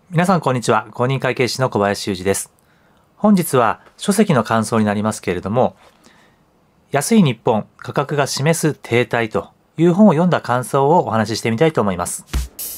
皆さんこんにちは。公認会計士の小林修司です。本日は書籍の感想になりますけれども、安い日本、価格が示す停滞という本を読んだ感想をお話ししてみたいと思います。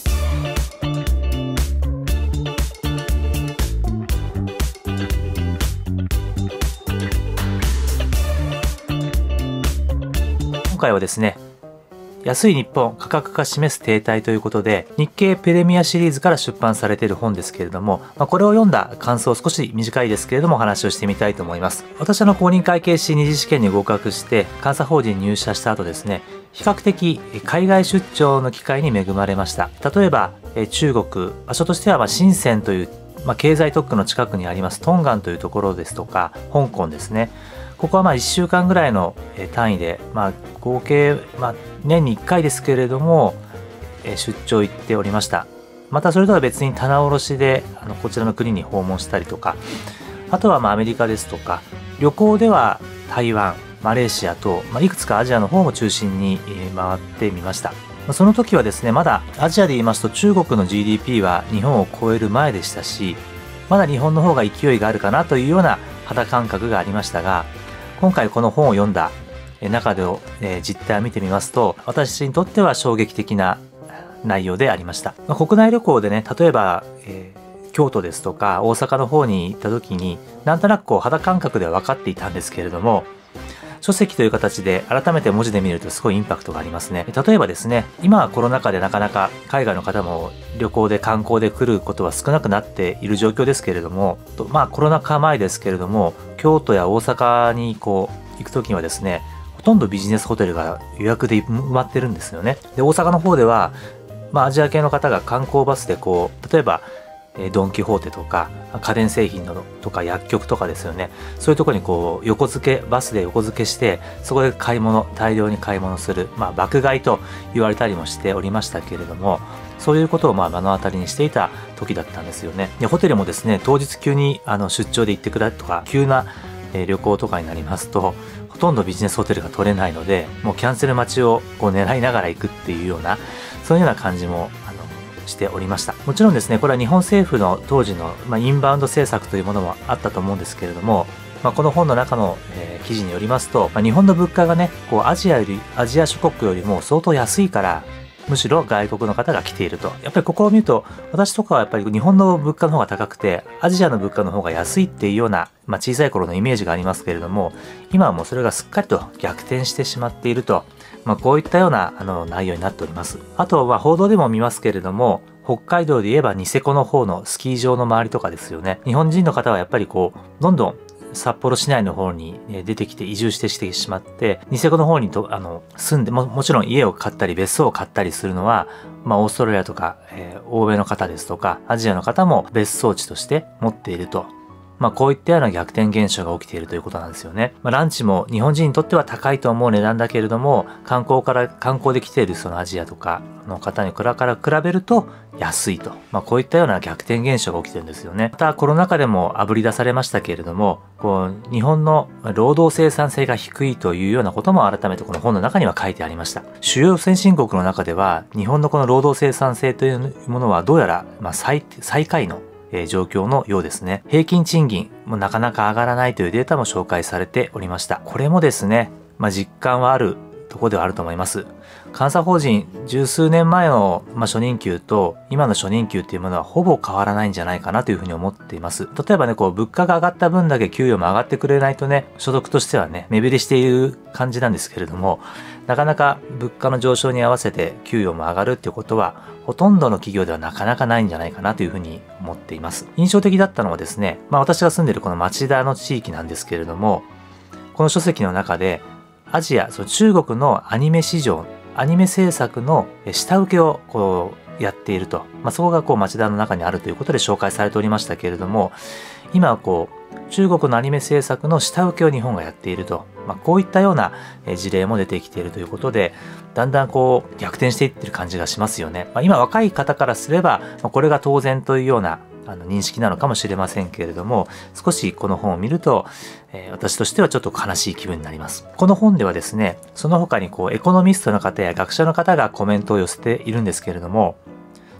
今回はですね、安い日本、価格が示す停滞ということで、日経プレミアシリーズから出版されている本ですけれども、これを読んだ感想を少し短いですけれどもお話をしてみたいと思います。私公認会計士二次試験に合格して監査法人に入社した後ですね、比較的海外出張の機会に恵まれました。例えば中国、場所としては深センという、経済特区の近くにありますトンガンというところですとか、香港ですね。ここは1週間ぐらいの単位で、合計、年に1回ですけれども、出張行っておりました。またそれとは別に棚卸しでこちらの国に訪問したりとか、あとはアメリカですとか、旅行では台湾、マレーシアと、いくつかアジアの方も中心に回ってみました。その時はですね、まだアジアで言いますと中国の GDP は日本を超える前でしたし、まだ日本の方が勢いがあるかなというような肌感覚がありましたが、今回この本を読んだ中で実態を見てみますと、私にとっては衝撃的な内容でありました。国内旅行でね、例えば、京都ですとか大阪の方に行った時に、なんとなく肌感覚では分かっていたんですけれども、書籍という形で改めて文字で見るとすごいインパクトがありますね。例えばですね、今はコロナ禍でなかなか海外の方も旅行で観光で来ることは少なくなっている状況ですけれども、コロナ禍前ですけれども、京都や大阪に行く時にはですね、ほとんどビジネスホテルが予約で埋まってるんですよね。で、大阪の方では、アジア系の方が観光バスで例えばドン・キホーテとか家電製品のとか薬局とかですよね、そういうところにバスで横付けして、そこで大量に買い物する、爆買いと言われたりもしておりましたけれども、そういうことを目の当たりにしていた時だったんですよね。で、ホテルもですね、当日急に出張で行ってくれとか、急な旅行とかになりますと、ほとんどビジネスホテルが取れないので、もうキャンセル待ちを狙いながら行くっていうような、そういうような感じもしておりました。もちろんですね、これは日本政府の当時の、インバウンド政策というものもあったと思うんですけれども、この本の中の、記事によりますと、日本の物価がね、アジア諸国よりも相当安いから、むしろ外国の方が来ていると。やっぱりここを見ると、私とかはやっぱり日本の物価の方が高くて、アジアの物価の方が安いっていうような、小さい頃のイメージがありますけれども、今はもうそれがすっかりと逆転してしまっていると、こういったような内容になっております。あとは報道でも見ますけれども、北海道で言えばニセコの方のスキー場の周りとかですよね。日本人の方はやっぱりどんどん札幌市内の方に出てきて移住してしまって、ニセコの方に住んでもちろん家を買ったり別荘を買ったりするのは、オーストラリアとか、欧米の方ですとかアジアの方も別荘地として持っていると。こういったような逆転現象が起きているということなんですよね。ランチも日本人にとっては高いと思う値段だけれども、観光で来ているそのアジアとかの方に比べると安いと。こういったような逆転現象が起きてるんですよね。またコロナ禍でも炙り出されましたけれども、日本の労働生産性が低いというようなことも改めてこの本の中には書いてありました。主要先進国の中では日本のこの労働生産性というものはどうやら最下位の状況のようですね。平均賃金もなかなか上がらないというデータも紹介されておりました。これもですね、実感はあるところではあると思います。監査法人十数年前の初任給と今の初任給っていうものはほぼ変わらないんじゃないかなというふうに思っています。例えばね、物価が上がった分だけ給与も上がってくれないとね、所得としてはね、目減りしている感じなんですけれども、なかなか物価の上昇に合わせて給与も上がるっていうことはほとんどの企業ではなかなかないんじゃないかなというふうに思っています。印象的だったのはですね、私が住んでいるこの町田の地域なんですけれども、この書籍の中でアジア、中国のアニメ市場、アニメ制作の下請けをやっていると。そこが町田の中にあるということで紹介されておりましたけれども、今は中国のアニメ制作の下請けを日本がやっていると。こういったような事例も出てきているということで、だんだん逆転していってる感じがしますよね。今若い方からすれば、これが当然というような認識なのかもしれませんけれども、少しこの本を見ると、私としてはちょっと悲しい気分になります。この本ではですね、その他にエコノミストの方や学者の方がコメントを寄せているんですけれども、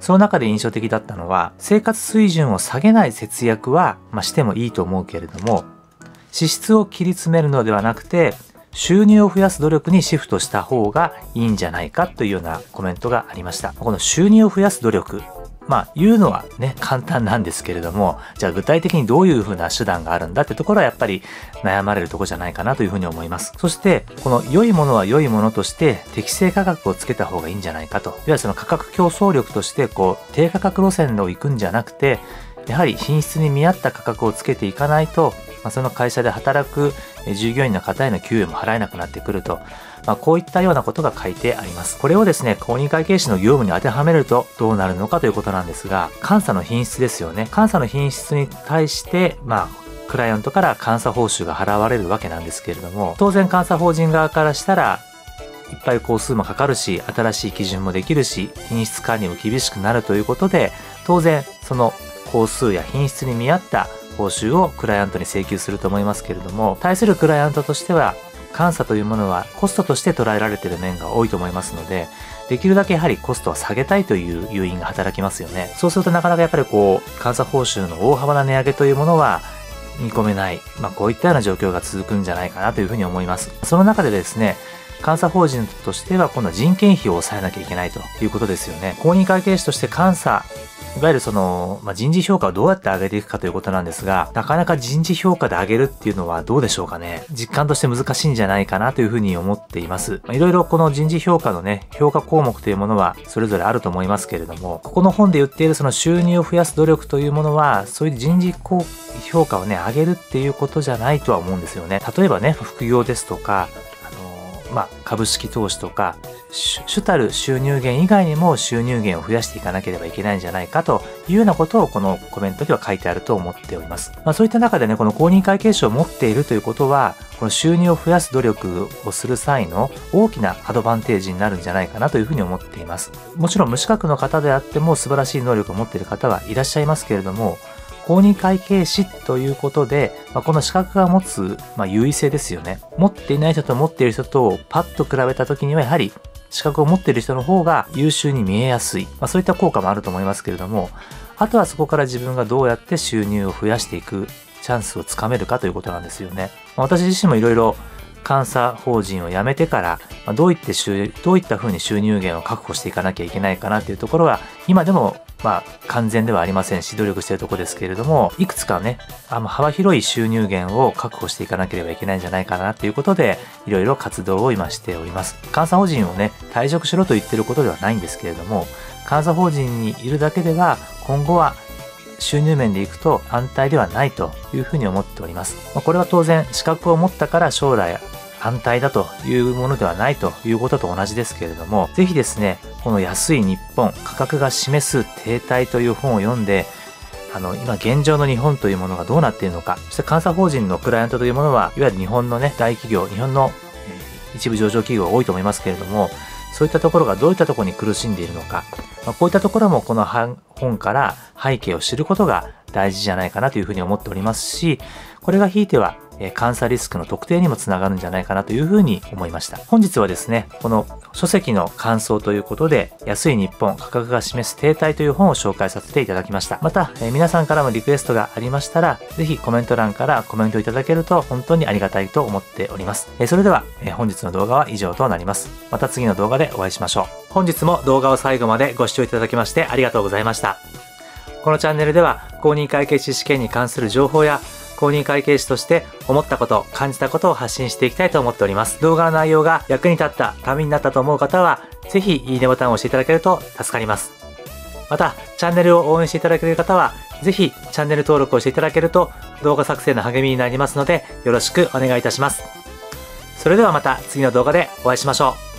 その中で印象的だったのは、生活水準を下げない節約は、してもいいと思うけれども、支出を切り詰めるのではなくて、収入を増やす努力にシフトした方がいいんじゃないかというようなコメントがありました。この収入を増やす努力。言うのはね、簡単なんですけれども、じゃあ具体的にどういうふうな手段があるんだってところはやっぱり悩まれるところじゃないかなというふうに思います。そして、この良いものは良いものとして適正価格をつけた方がいいんじゃないかと。いわゆるその価格競争力として低価格路線を行くんじゃなくて、やはり品質に見合った価格をつけていかないと、その会社で働く従業員の方への給与も払えなくなってくると。こういったようなことが書いてあります。これをですね、公認会計士の業務に当てはめるとどうなるのかということなんですが、監査の品質ですよね。監査の品質に対して、クライアントから監査報酬が払われるわけなんですけれども、当然監査法人側からしたら、いっぱい工数もかかるし、新しい基準もできるし、品質管理も厳しくなるということで、当然、その工数や品質に見合った報酬をクライアントに請求すると思いますけれども、対するクライアントとしては、監査というものはコストとして捉えられている面が多いと思いますので、できるだけやはりコストを下げたいという誘因が働きますよね。そうするとなかなかやっぱり監査報酬の大幅な値上げというものは見込めない、こういったような状況が続くんじゃないかなというふうに思います。その中でですね、監査法人としては今度は人件費を抑えなきゃいけないということですよね。公認会計士として監査、いわゆる人事評価をどうやって上げていくかということなんですが、なかなか人事評価で上げるっていうのはどうでしょうかね。実感として難しいんじゃないかなというふうに思っています。いろいろこの人事評価のね、評価項目というものはそれぞれあると思いますけれども、ここの本で言っているその収入を増やす努力というものは、そういう人事評価をね、上げるっていうことじゃないとは思うんですよね。例えばね、副業ですとか、株式投資とか、主たる収入源以外にも収入源を増やしていかなければいけないんじゃないかというようなことをこのコメントでは書いてあると思っております。そういった中でね、この公認会計士を持っているということは、この収入を増やす努力をする際の大きなアドバンテージになるんじゃないかなというふうに思っています。もちろん無資格の方であっても素晴らしい能力を持っている方はいらっしゃいますけれども、公認会計士ということで、この資格が持つ、優位性ですよね。持っていない人と持っている人とパッと比べた時にはやはり資格を持っている人の方が優秀に見えやすい。そういった効果もあると思いますけれども、あとはそこから自分がどうやって収入を増やしていくチャンスをつかめるかということなんですよね。私自身もいろいろ監査法人を辞めてから、どういった風に収入源を確保していかなきゃいけないかなというところは、今でも完全ではありませんし、努力しているところですけれども、いくつかね、幅広い収入源を確保していかなければいけないんじゃないかなということで、いろいろ活動を今しております。監査法人をね、退職しろと言ってることではないんですけれども、監査法人にいるだけでは、今後は収入面でいくと安泰ではないというふうに思っております。これは当然、資格を持ったから将来安泰だというものではないということと同じですけれども、ぜひですね、この安い日本、価格が示す停滞という本を読んで、今現状の日本というものがどうなっているのか、そして監査法人のクライアントというものは、いわゆる日本のね、大企業、日本の一部上場企業が多いと思いますけれども、そういったところがどういったところに苦しんでいるのか、こういったところもこの本から背景を知ることが大事じゃないかなというふうに思っておりますし、これがひいては監査リスクの特定にもつながるんじゃないかなというふうに思いました。本日はですね、この書籍の感想ということで、安い日本、価格が示す停滞という本を紹介させていただきました。また、皆さんからもリクエストがありましたら、ぜひコメント欄からコメントいただけると本当にありがたいと思っております。それでは、本日の動画は以上となります。また次の動画でお会いしましょう。本日も動画を最後までご視聴いただきましてありがとうございました。このチャンネルでは、公認会計士試験に関する情報や、公認会計士として思ったこと、感じたことを発信していきたいと思っております。動画の内容が役に立った、ためになったと思う方は、ぜひいいねボタンを押していただけると助かります。また、チャンネルを応援していただける方は、ぜひチャンネル登録をしていただけると動画作成の励みになりますので、よろしくお願いいたします。それではまた次の動画でお会いしましょう。